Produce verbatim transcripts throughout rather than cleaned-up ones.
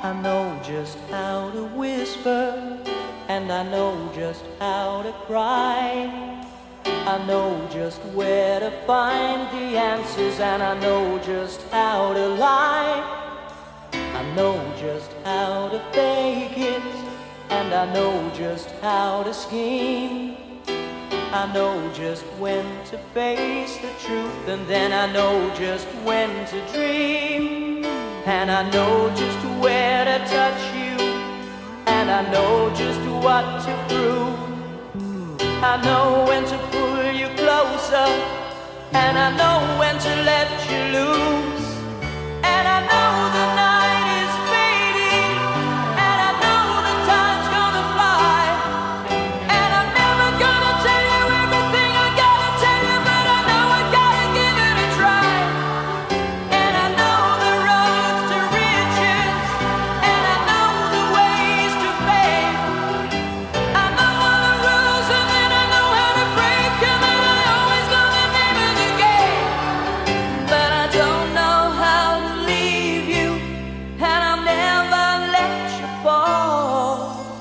I know just how to whisper, and I know just how to cry. I know just where to find the answers, and I know just how to lie. I know just how to fake it, and I know just how to scheme. I know just when to face the truth, and then I know just when to dream. And I know just where to touch you, and I know just what to prove. I know when to pull you closer, and I know when to let you loose. And I know the night is fading, and I know the time's gonna fly. And I'm never gonna tell you everything I gotta tell you, but I know I gotta give it a try. And I know the roads to riches, and I know the ways to fame. I know all the rules, and then I know how to break them, and I always know the name of the game. But I don't know how to leave you, and I'll never let you fall.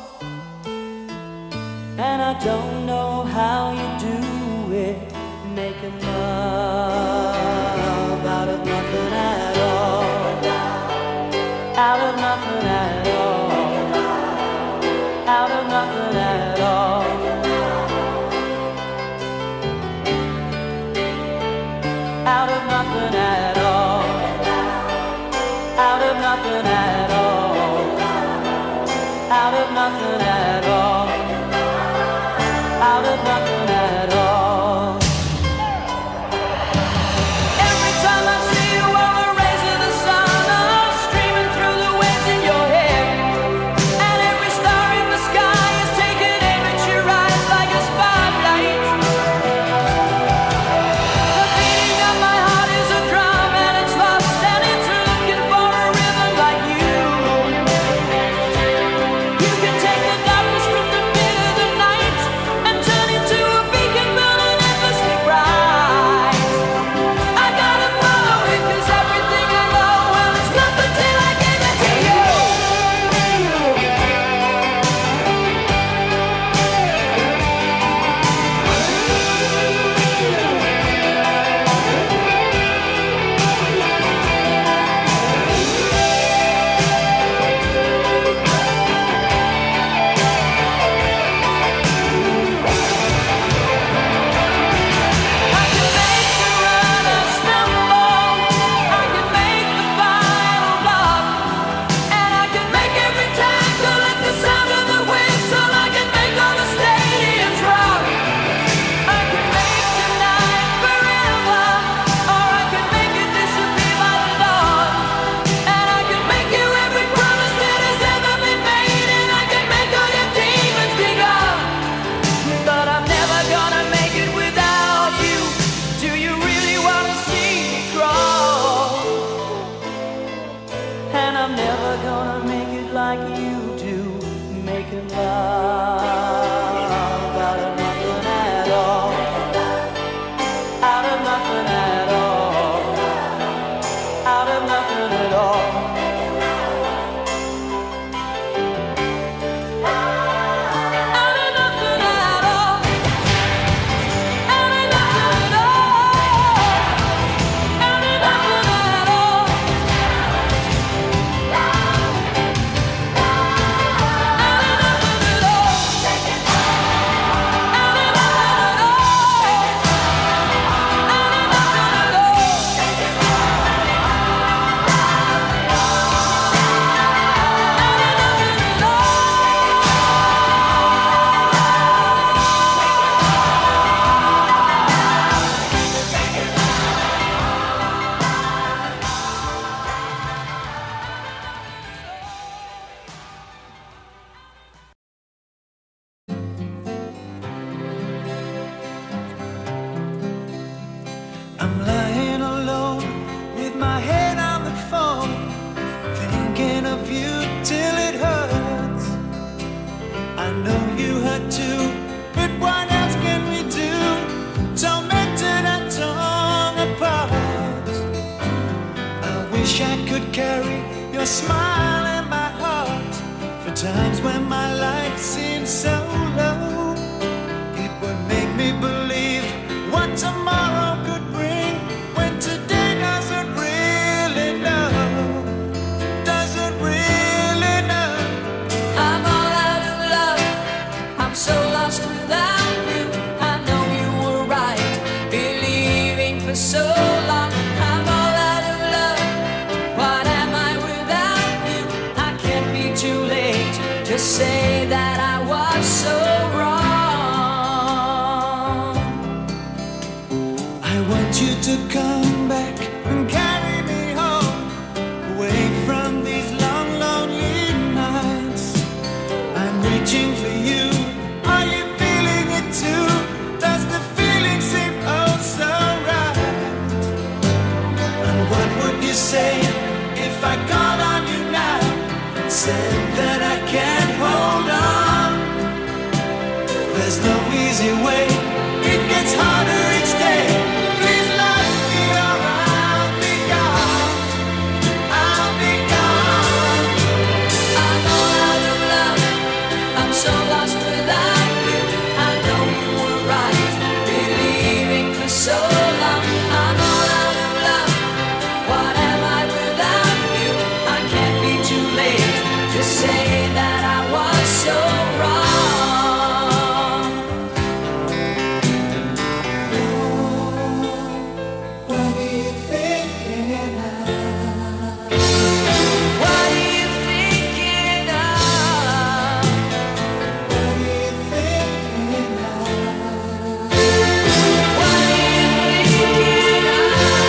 And I don't know how you do it, making love out of nothing at all. Out of nothing at all. Out of nothing at all. Out of nothing at all. Out of nothing at all. Out of nothing at all. Out of nothing at all. Every time I see you, all the rays of the sun are streaming through the waves in your hair. And every star in the sky is taking aim at your eyes like a spotlight. The beating of my heart is a drum, and it's lost, and it's looking for a rhythm like you. You can take the darkness from the pit of the night and turn it to a beacon burning endlessly bright. I gotta follow it, 'cause everything I know, well, it's nothing till I give it to you. I can make the runner stumble, I can make the final block, and I can make every tackle at the sound of the whistle. I can make all the stadiums rock. I can make tonight forever, or I can make it disappear by the dawn. And I can make you every promise that has ever been made, and I can make all your demons be gone. But I'm never gonna make it without you. Do you really wanna see me crawl? And I'm never gonna make it like you do, making love out of nothing at all. Out of nothing at all. Out of nothing at all. Out of nothing at all. Out of nothing at all. Out of nothing at all. I'm lying alone with my head on the phone, thinking of you till it hurts. I know you hurt too, but what else can we do? Tormented and torn apart. I wish I could carry your smile in my Times when my life seemed so low, it would make me believe what tomorrow could bring, when today doesn't really know, doesn't really know. I'm all out of love, I'm so lost without you. I know you were right, believing for so long. I'm all out of love, what am I without you? I can't be too late to say that I was so wrong. I want you to come back and carry me home, away from these long, lonely nights. I'm reaching for you, are you feeling it too? Does the feeling seem oh so right? And what would you say if I called on you now and said that I can't hold on? There's no easy way, it gets harder each day. Please let me or I'll be gone, I'll be gone. I'm all out of love, I'm so lost without you. I know you were right, believing for so long. I'm all out of love, what am I without you? I can't be too late to say that I was so wrong. What are you thinking of? What are you thinking of? What are you thinking of? What are you thinking of?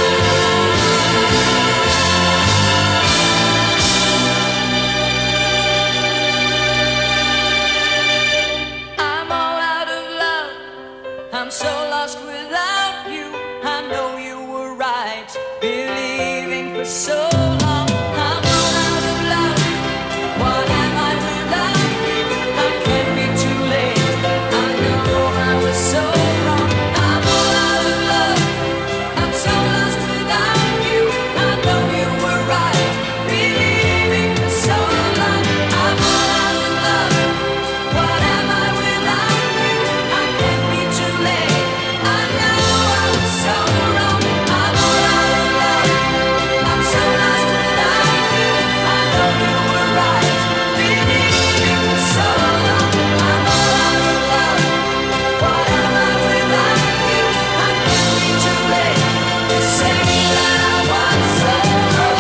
I'm all out of love, I'm so lost without you. I know you were right, believing for so long. I'm all out of love, what am I without you? I can't be too late, I know I was so wrong. I'm all out of love, I'm so lost without you. I know you were right, believing for so long. I'm all out of love, what am I without you? I can't be too late, I know I was so wrong. I'm all out of love, I'm so lost without you. I know you were right, believing for so long. I'm all out of love, what am I without you? I can't be too late to say that I was so wrong.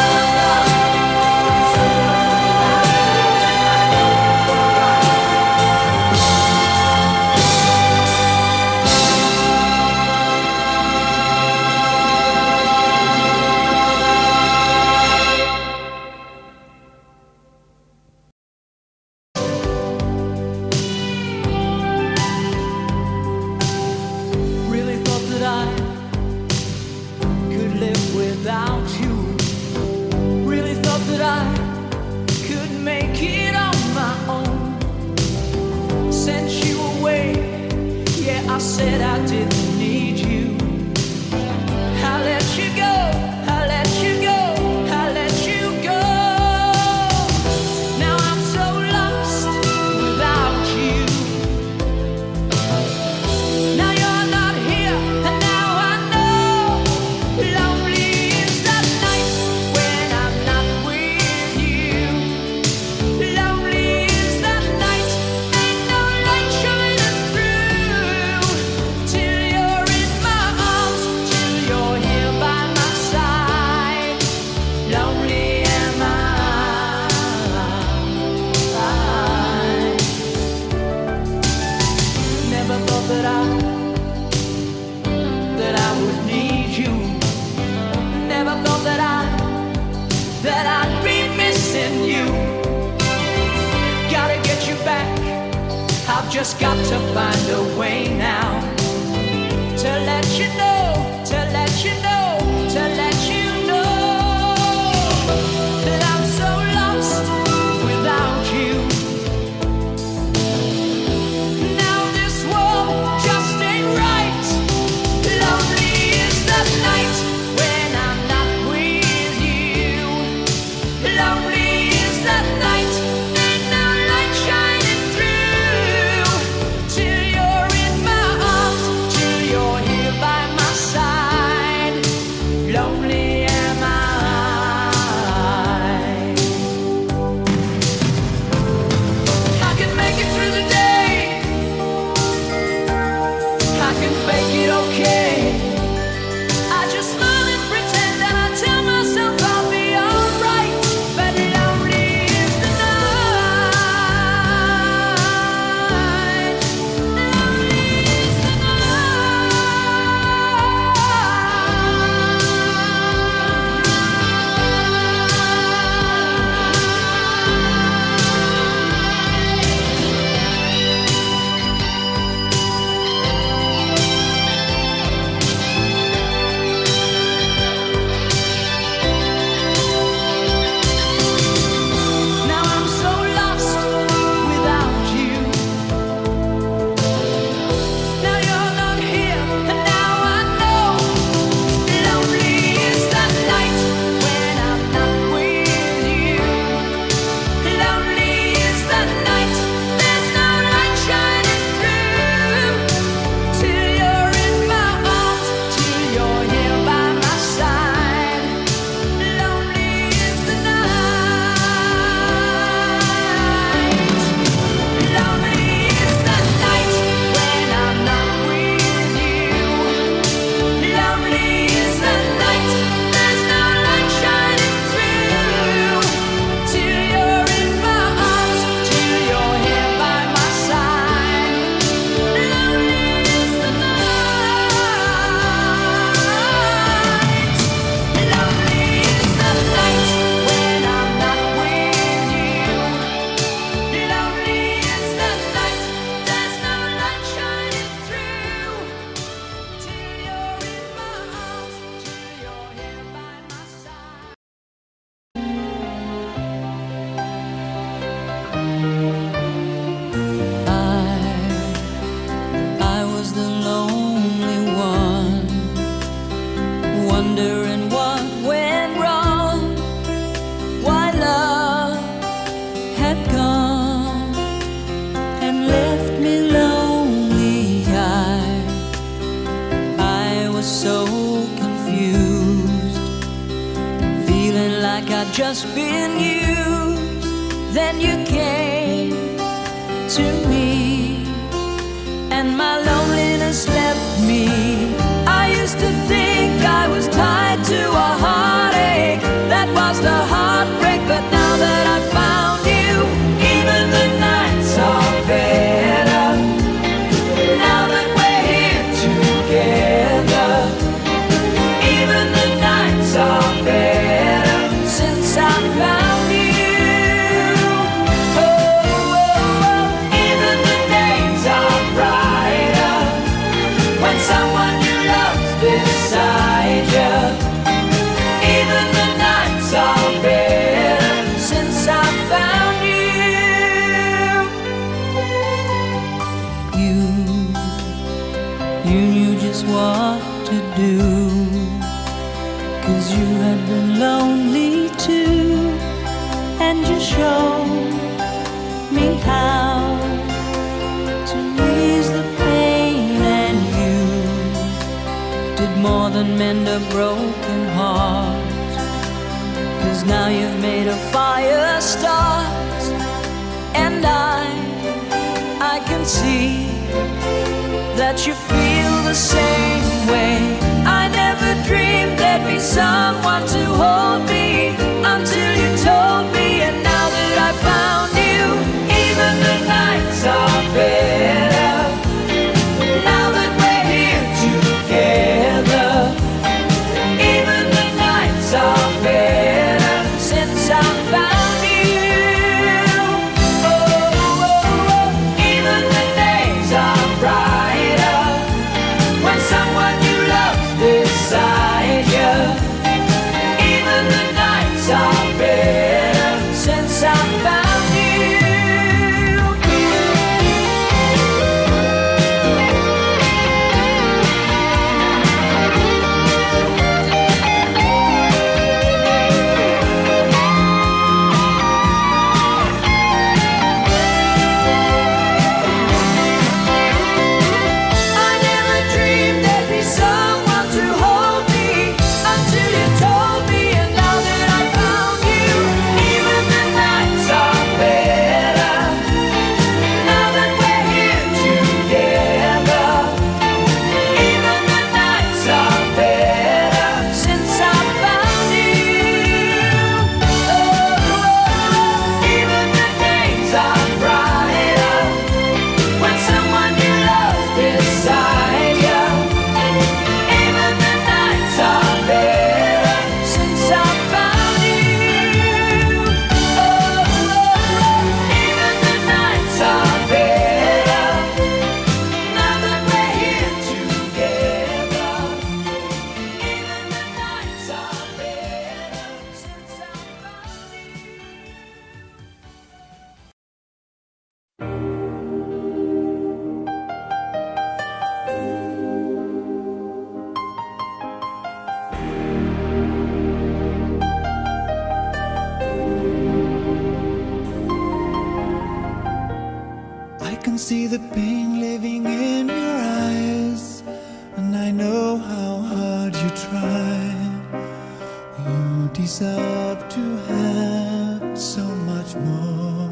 Really thought that I could live without you. Really thought that I could make it on my own. Sent you away, yeah, I said I didn't need you. I let you go, I let you go, I let you go. Now I'm so lost without you. Now you're not here, and now I know. Lonely is that night when I'm not with you. Lonely is that night, ain't no light shining through. Till you're in my arms, till you're here by my side. Lonely am I. Never thought that I that I would need you. Never thought that I that I'd be missing you. Gotta get you back, I've just got to find a way now to let you know, to let you know, to let you know that I'm so lost without you. Now this world just ain't right. Lonely is the night when I'm not with you. Lonely is the night, ain't no wondering what went wrong, why love had gone and left me lonely. I, I was so confused, feeling like I'd just been used. Then you came to me, and my loneliness left me. I used to think I was tied to a heartache, that was the heartbreak. But now that I found you, even the nights are better. Now that we're here together, even the nights are better since I found you. Oh, oh, oh. Even the days are brighter when someone you love's beside you. Even the nights are better since I found you. You, you knew just what to do, 'cause you had been lonely too, and you showed me how to ease the pain. And you did more than mend a broken heart, 'cause now you've made a fire start. And I, I can see that you feel the same way. I never dreamed there'd be someone to hold me until you told me. And now that I found you, even the nights are better. Now that we're here together, even the nights are better since I found you. Oh, oh, oh. Even the days are brighter when someone you love beside you. Even the nights are better since I found you. I never dreamed there'd be someone to hold me until you told me. And now that I found you, even the nights are better. Now that we're here together, even the nights are better since I found you. Oh, oh, even the days are brighter when someone you love beside you. Even the nights are better since I found you. Oh, oh, even the nights are better. Now that we're here together, even the nights are better since I found I can see the pain living in your eyes, and I know how hard you try. You deserve to have so much more.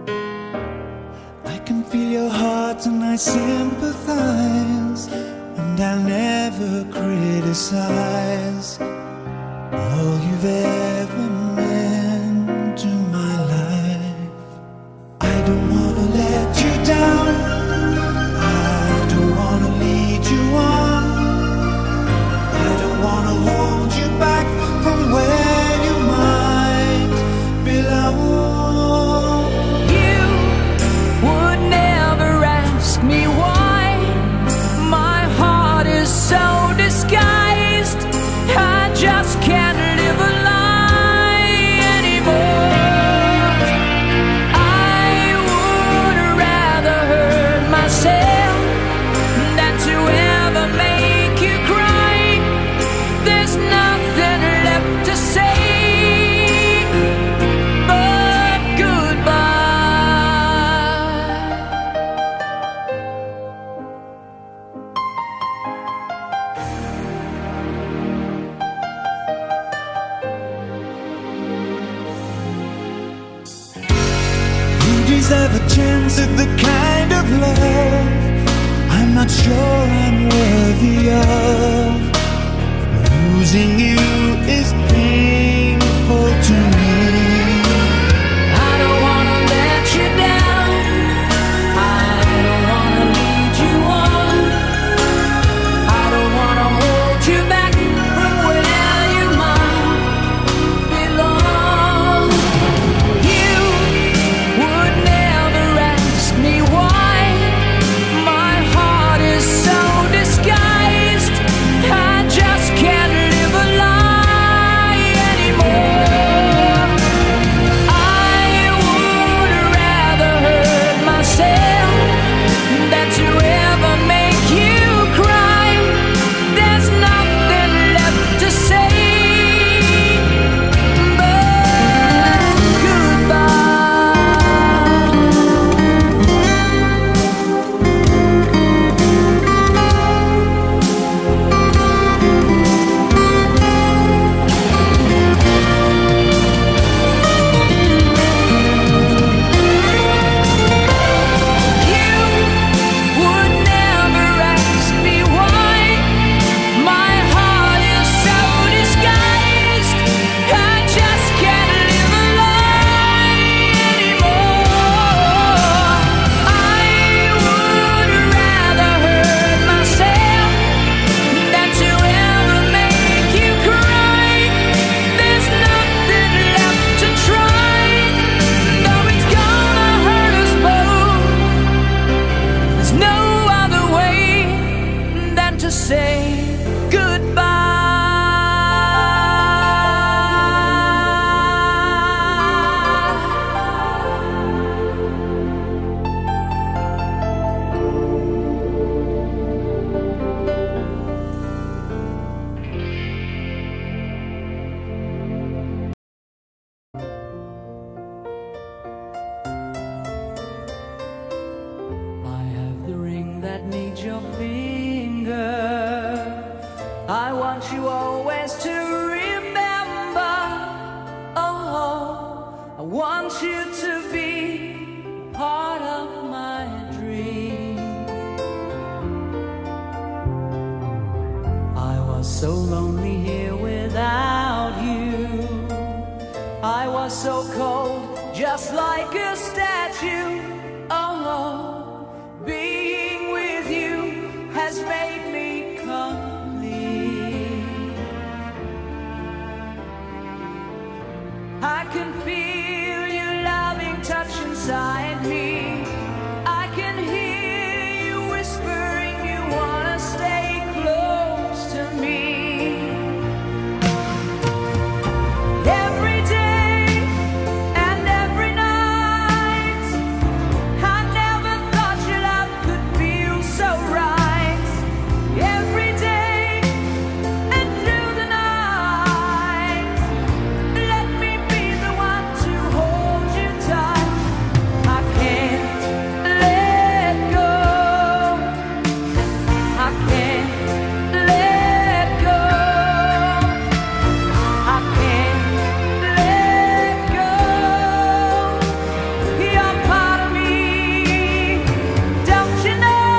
I can feel your heart and I sympathize, and I'll never criticize all you've ever meant to my life. I don't wanna let you down, I don't wanna lead you on, I don't wanna hold you back from where you might belong. You would never ask me why my heart is so disguised. I just can't live a lie anymore. I would rather hurt myself than to ever make you cry. There's there's nothing left to say but goodbye. You deserve a chance at the kind of love I'm not sure I'm worthy of. Losing you is painful to me. I don't wanna let you down, I don't wanna lead you on, I don't wanna hold you back from where you might belong. You would never ask me why my heart is so disguised. I just can't live a lie anymore. I would rather hurt myself than to ever make you cry. There's nothing left to say but goodbye. You would never ask me why my heart is so disguised. I just can't live a lie anymore. I would rather hurt myself than to ever make you cry. There's nothing left to try, though it's gonna hurt us both. There's no other way than to say I have the ring that needs your finger. I want you always to remember. Oh, I want you to be part of my dream. I was so lonely here without you. I was so cold, just like a statue. Oh, being with you has made me complete. I can feel your loving touch inside me. I can hear you whispering you wanna stay close to me. Every day and every night, I never thought your love could feel so right. Every day and through the night, let me be the one to hold you tight. I can't let go. I can't let go. I can't let go. You're part of me, don't you know?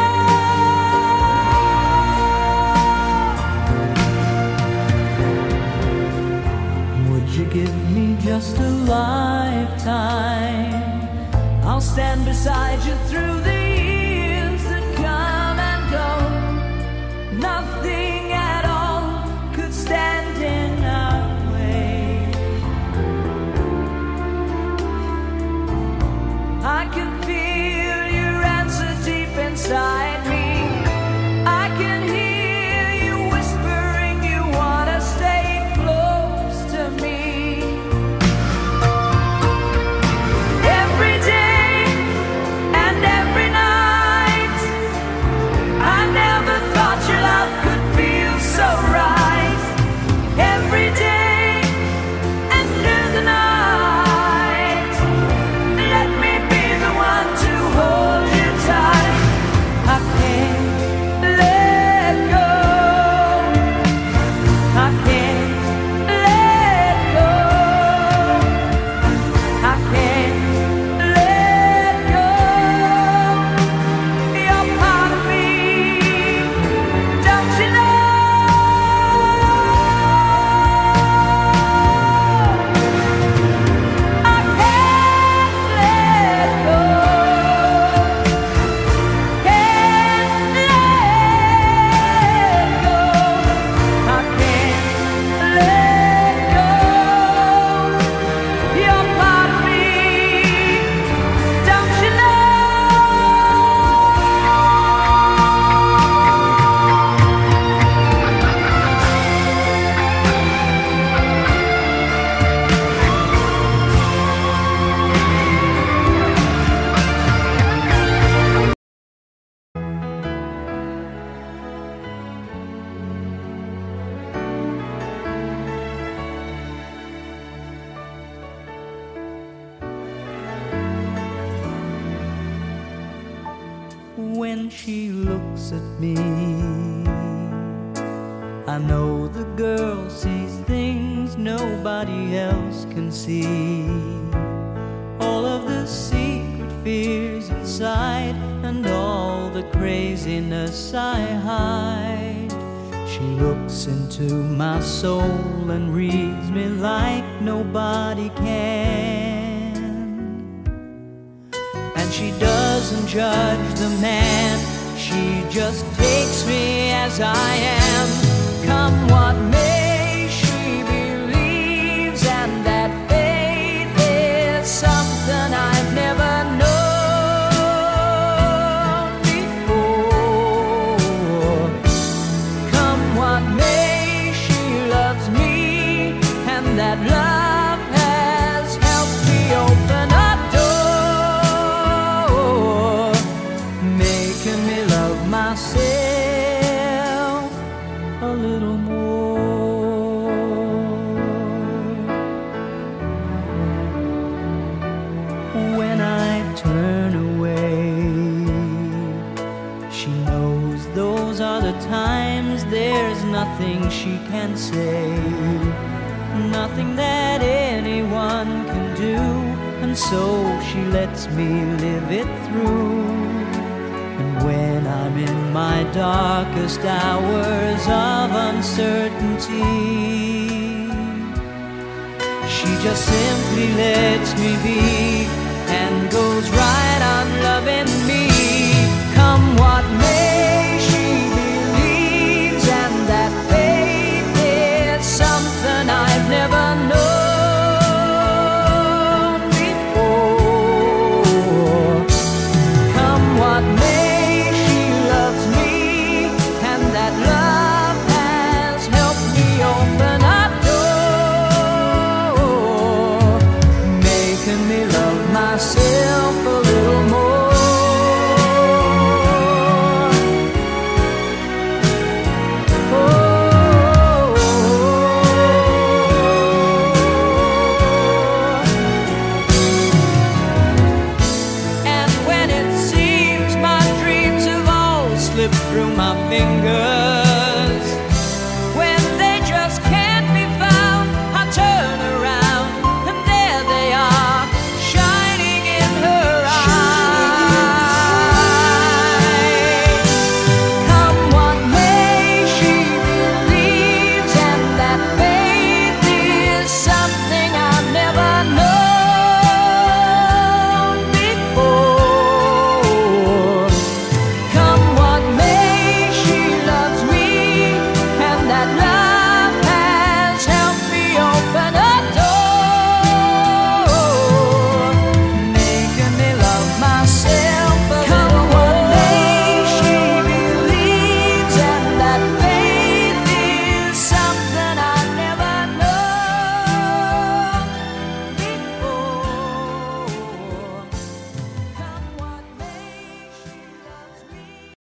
Would you give me just a lifetime? I'll stand beside you through the years that come and go. Nothing at all could stand in our way. I can feel your answer deep inside me. I can hear you whispering you wanna stay close to me. Every day and every when she looks at me. I know the girl sees things nobody else can see. All of the secret fears inside and all the craziness I hide. She looks into my soul and reads me like nobody can. And she doesn't judge the man, she just takes me as I am. Come what may, she believes, and that faith is something I've never known before. Come what may, she loves me, and that love has helped me open a door, making me love myself a little more. When I turn away, she knows those are the times there's nothing she can say, nothing that anyone can do, and so she lets me live it through. And when I'm in my darkest hours of uncertainty, she just simply lets me be and goes right on loving me. Come what may, she believes, and that faith is something I've never known before. Come what may, she loves me, and that love has helped me open a door, making me love myself a little more. And when it seems my dreams have all slipped through my fingers, when they just can't be found, I turn around and there they are, shining in her eyes. Come what may, she believes, and that faith is something I've never known before. Come what may, she loves me, and that love has helped me open a door, making me love myself a little more. Come what may, she believes, and that faith is something I've never known before. Come what may, she loves me.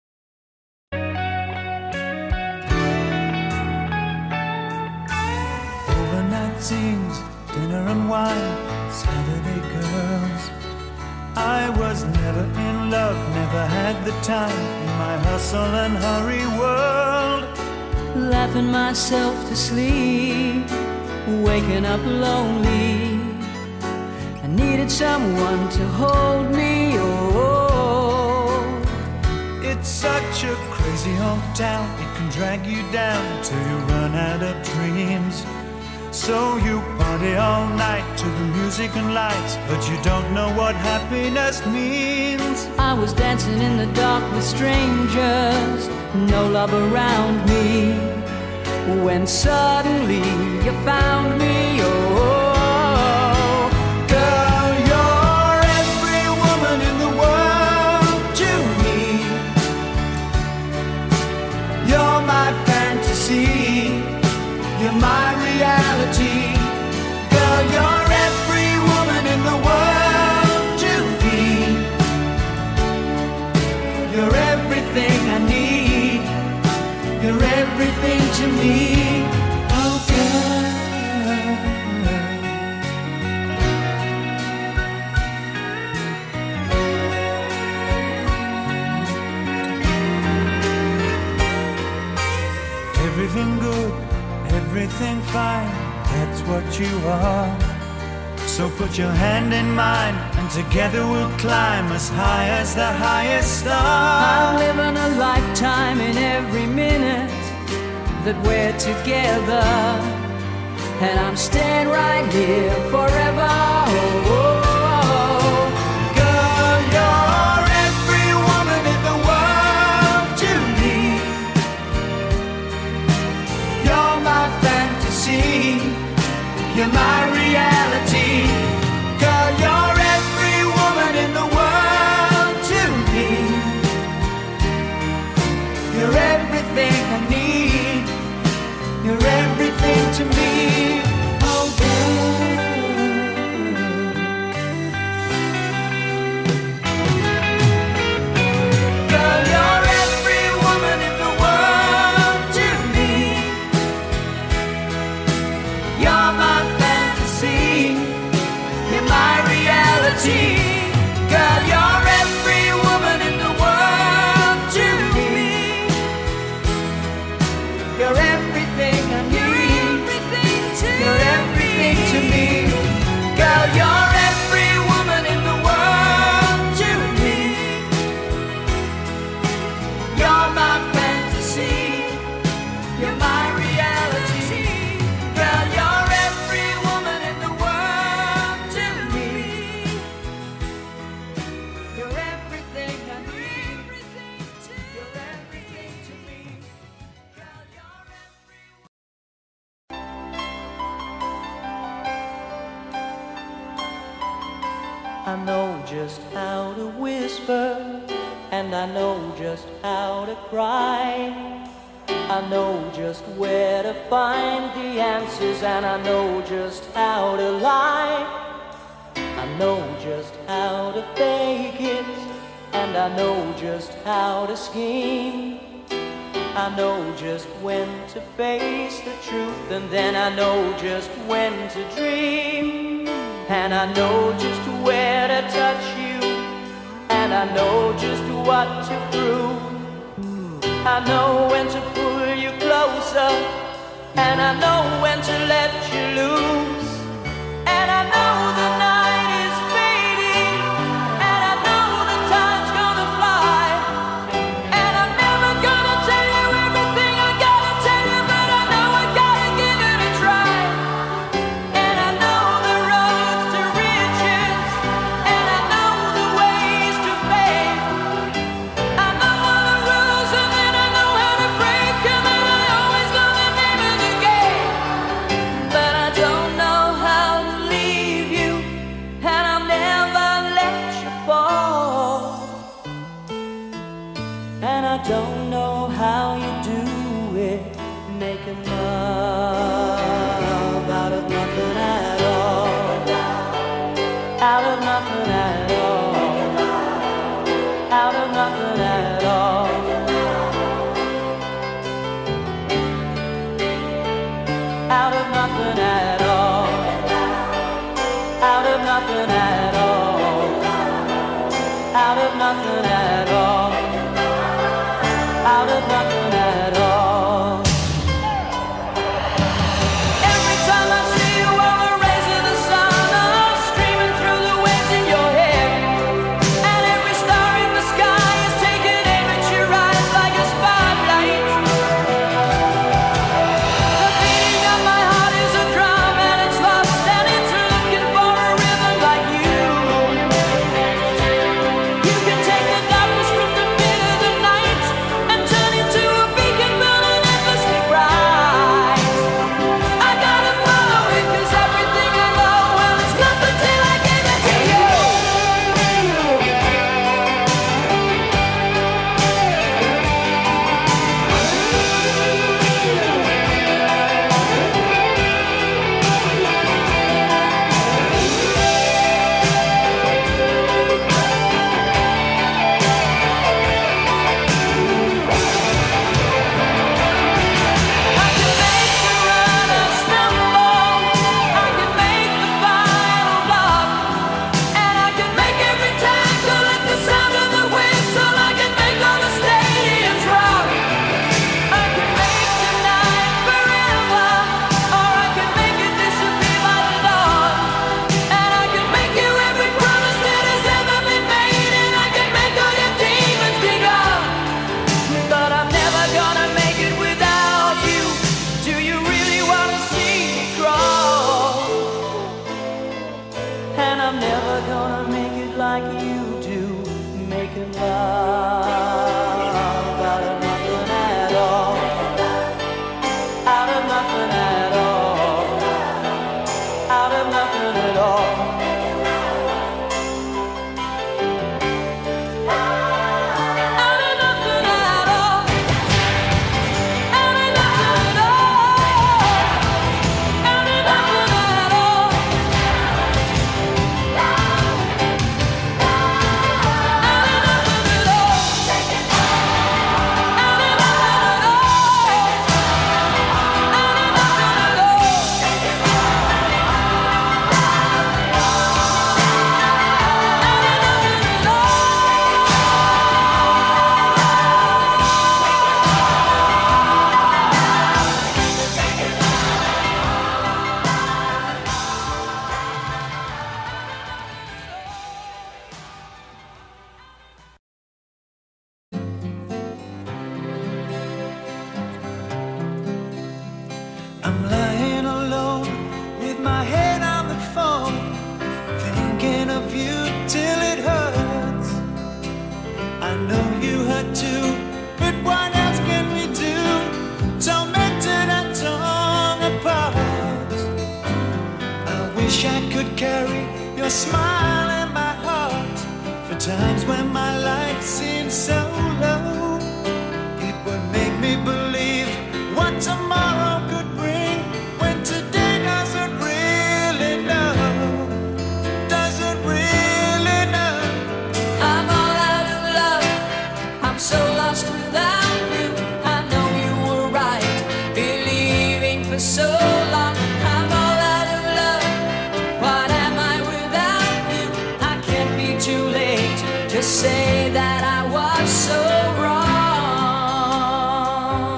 Overnight scenes, dinner and wine, Saturday girls. I was never in love, never had the time in my hustle and hurry world. Laughing myself to sleep, waking up lonely. I needed someone to hold me. Oh, It's such a crazy old town, it can drag you down till you run out of dreams. So you party all night to the music and lights, but you don't know what happiness means. I was dancing in the dark with strangers, no love around me, when suddenly you found me. Oh, Girl, you're every woman in the world to me. You're my fantasy, you're my reality. Girl, you're every woman in the world to me. You're everything I need, you're everything to me. Oh, girl. that's what you are. So put your hand in mine, and together we'll climb as high as the highest star. I'm living a lifetime in every minute that we're together, and I'm staying right here forever. Oh, oh, oh. Girl, you're every woman in the world to me. You're my fantasy, you're my reality. Girl, you're every woman in the world to me. You're everything I need, you're everything to me. Oh, girl. Girl, you're every woman in the world to me. You're my fantasy, you're my reality. Girl, you're every woman in the world to me. You're everything I need, you're everything to me. Girl, you're every woman in the world to me. You're my fantasy, you're my reality. Girl, you're every woman in the world to me. You're everything I need, you're everything to me. Girl, you're every I know just how to whisper, and I know just how to cry. I know just where to find the answers, and I know just how to lie. I know just how to fake it, and I know just how to scheme. I know just when to face the truth, and then I know just when to dream. And I know just where to touch you, and I know just what to prove. I know when to pull you closer, and I know when to let you loose. And I know the night is fading, and I know the time's gonna fly. And I'm never gonna tell you everything I gotta tell you, but I know I gotta give it a try. And I know the roads to riches, and I know the ways to fame. I know all the rules, and then I know how to break them, and I always know the name of the game. But I don't know how to leave you, and I'll never let you fall. And I don't know how you do it, making love out of nothing at all. Out of nothing at all. Out of nothing at all. Out of nothing at all. Out of nothing at all. Out of nothing at all. Out of nothing at all. Every time I see you on the rays of the sun, I'm streaming through the waves in your hair. And every star in the sky is taking aim at your eyes like a spotlight. The beating of my heart is a drum, and it's lost, and it's looking for a rhythm like you. You can take the wish I could carry your smile in my heart for times when my life seems so low. It would make me believe what tomorrow could bring when today doesn't really know, doesn't really know. I'm all out of love, I'm so lost without you. I know you were right, believing for so long. I'm all out of love, what am I without you? I can't be too late to say that I was so wrong.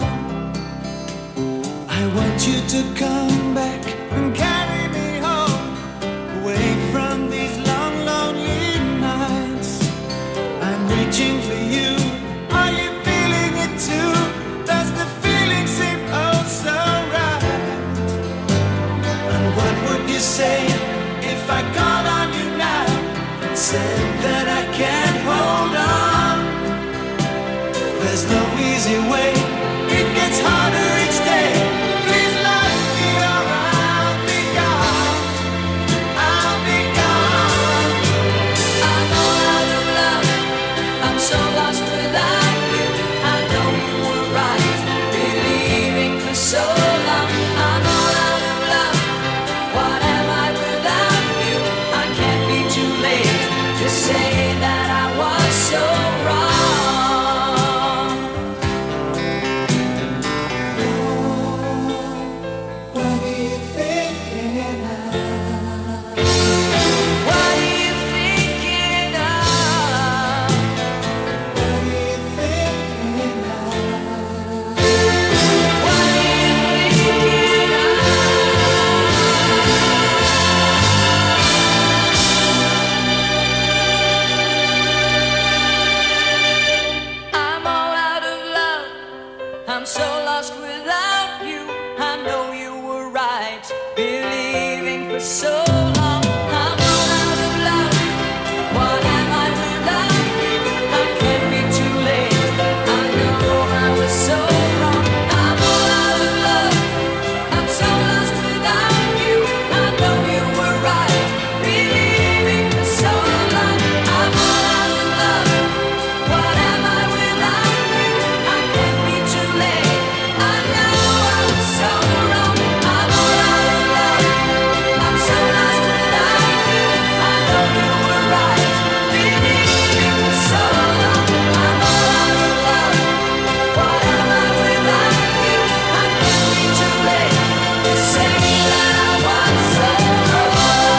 I want you to come back and carry me home, away from these long, lonely nights. I'm reaching for you, are you feeling it too? Does the feeling seem oh so right? And what would you say if I called on you now and said that I can't hold on? There's no easy way, it gets harder each day. Please let me or I'll be gone, I'll be gone. I'm all out of love, I'm so lost without you. I know you were right, believing for so long. I'm all out of love, what am I without you? I can't be too late to say that I was so wrong. What are you thinking of? What are you thinking of? What are you thinking of? What are you thinking of? I'm all out of love, I'm so lost without you. I know you were right, believing for so long. I'm all out of love, what am I without you? I can't be too late, I know I was so wrong. I'm all out of love, I'm so lost without you. I know you were right, believing for so long. I'm all out of love, what am I without you? I can't be too late, I know I was so wrong. I'm all out of love, I'm so lost without you. I know you were right, believing for so long. I'm all out of love, what am I without you? I can't be too late to say that I was so wrong.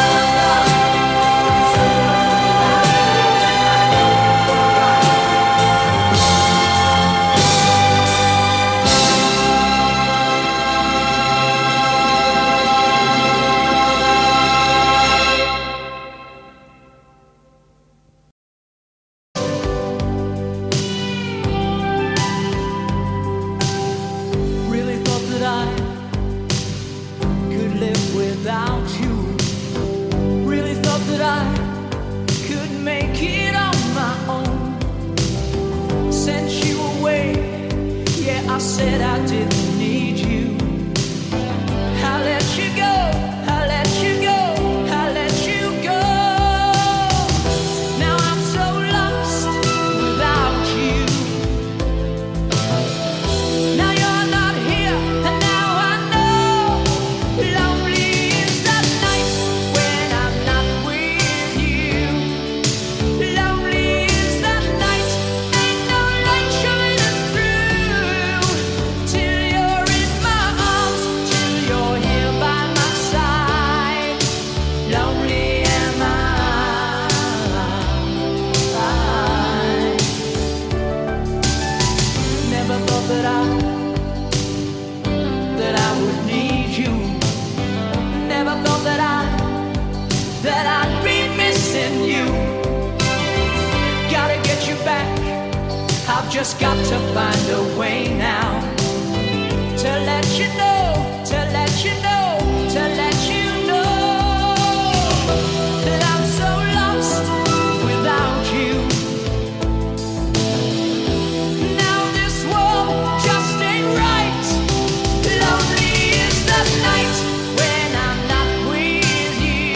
Really thought that I could live without you. Really thought that I could make it on my own. Sent you away, yeah, I said I didn't need you. I let you go, I let you go, I let you go. Now I'm so lost without you. Now you're not here, and now I know. Lonely is that night when I'm not with you. Lonely is that night, ain't no light shining through. Till you're in my arms, till you're here by my side. Lonely am I. Never thought that I that I would need you. Never thought that I that I'd be missing you. Gotta get you back, I've just got to find a way now to let you know, to let you know, to let you know that I'm so lost without you. Now this world just ain't right. Lonely is the night when I'm not with you.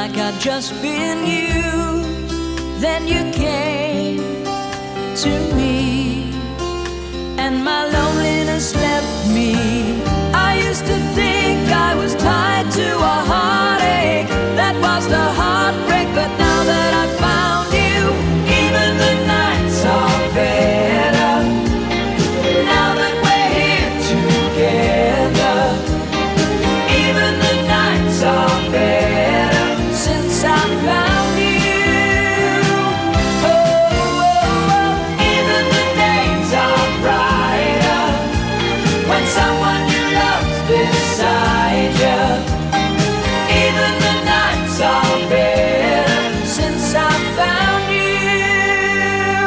like I'd just been used. Then you came to me, and my loneliness left me. I used to think I was tied to a heartache that was the heartbreak, but now that I found you, even the nights are better. Now that we're here together, even the nights are better since I found you. Oh, oh, oh. Even the days are brighter when someone you love's beside you. Even the nights are better since I found you.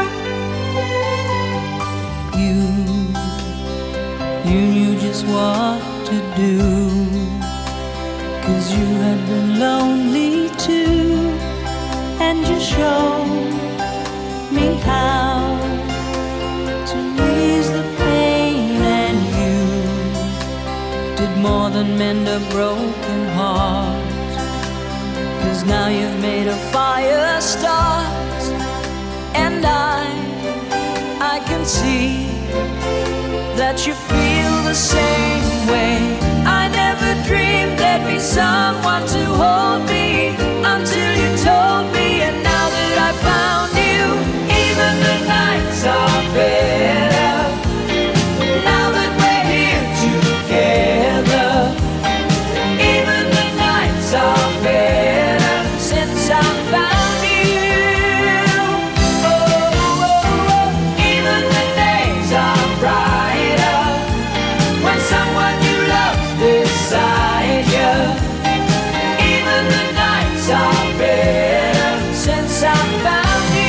You, you knew just what to do, 'cause you had been lonely too, and you showed me how to ease the pain, and you did more than mend a broken heart, 'cause now you've made a fire start, and I, I can see that you feel the same way. I never dreamed there'd be someone to hold me until you told me, and now that I found you, even the nights are better. Now that we're here together, even the nights are better since I found you. Oh, oh, oh. Even the days are brighter when someone you love beside you. Even the nights are better since I found you.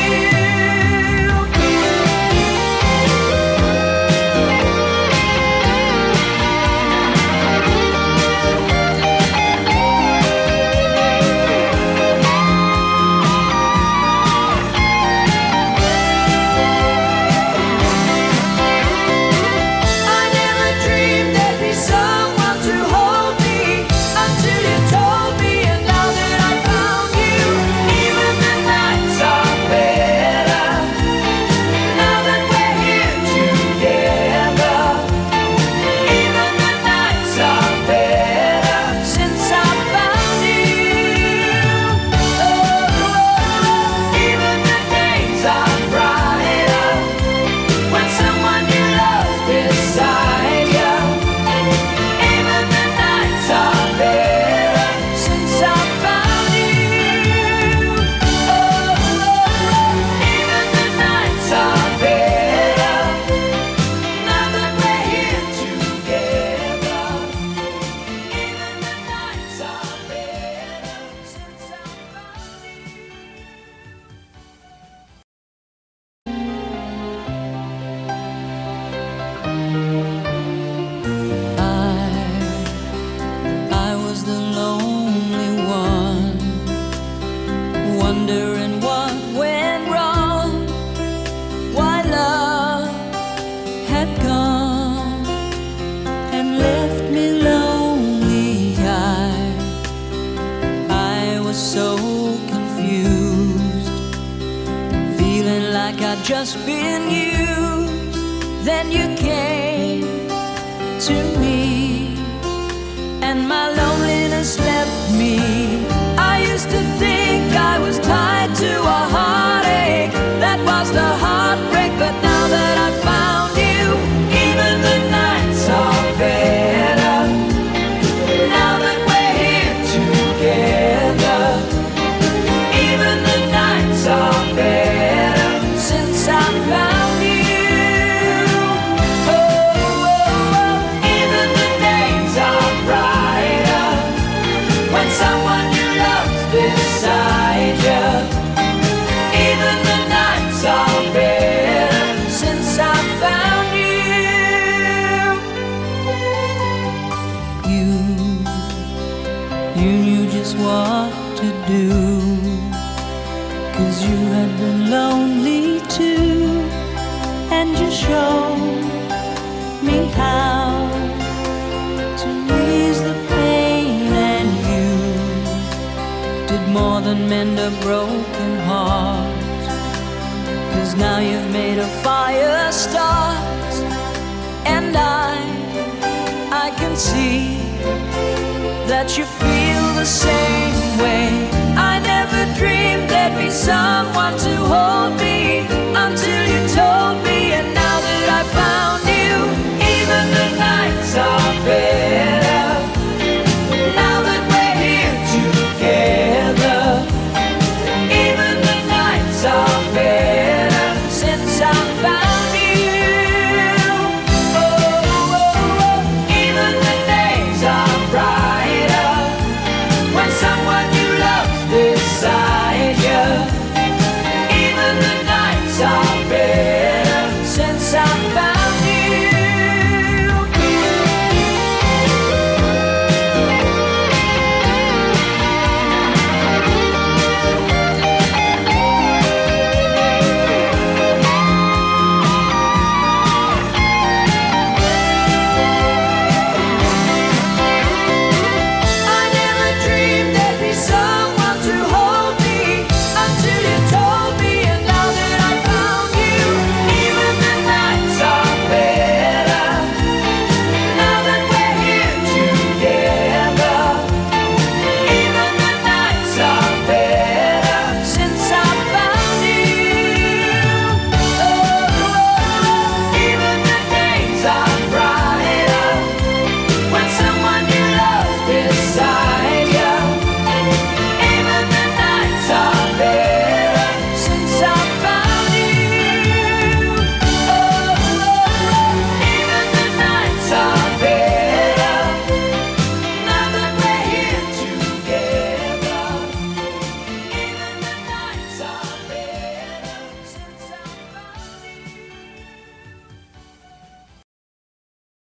I never dreamed there'd be someone to hold me until you told me, and now that I found you, even the nights are better. Now that we're here together, even the nights are better since I found you. Oh, oh, even the days are brighter when someone you love beside you. Even the nights are better since I found you. Oh, oh, even the nights are better. Now that we're here together, even the nights are better since I found you. I, I was the lonely one, wondering what went wrong, why love had gone and left me lonely. I, I was so confused, feeling like I'd just been used. Then you came to me, and my loneliness left me. I used to think I was tied to a heartache that was the heartbreak, but now that I found you, even the nights are better. Now that we're here together, even the nights are better since I found you. Oh, oh, oh. Even the days are brighter when someone you love's beside you. Even the nights are better since I found you. You, you knew just what to do, 'cause you had been lonely too, and you showed me how to ease the pain, and you did more than mend a broken heart. 'Cause now you've made a fire start, and I, I can see that you feel the same way. I never dreamed there'd be some